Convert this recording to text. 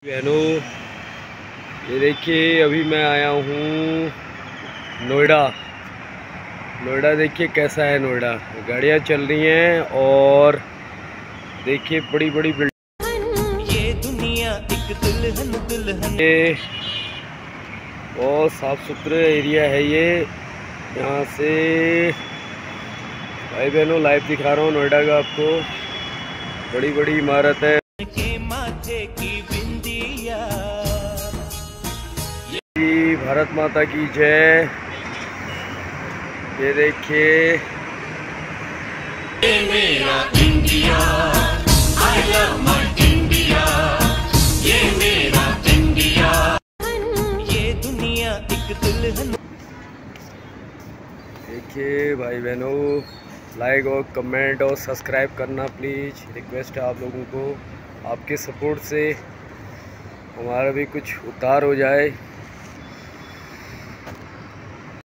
बहनों, ये देखिए अभी मैं आया हूँ नोएडा। नोएडा देखिए कैसा है नोएडा। गाड़ियाँ चल रही हैं और देखिए बड़ी बड़ी बिल्डिंग। ये दुनिया एक दुल्हन दुल्हन। ये बहुत साफ सुथरा एरिया है ये। यहाँ से भाई बहनों लाइव दिखा रहा हूँ नोएडा का आपको। बड़ी बड़ी इमारत है। भारत माता की जय। ये देखिए ये मेरा India, I love my India, ये मेरा इंडिया, ये दुनिया एक दुल्हन। देखिए भाई बहनों, लाइक और कमेंट और सब्सक्राइब करना प्लीज़ रिक्वेस्ट है आप लोगों को। आपके सपोर्ट से हमारा भी कुछ उद्धार हो जाए।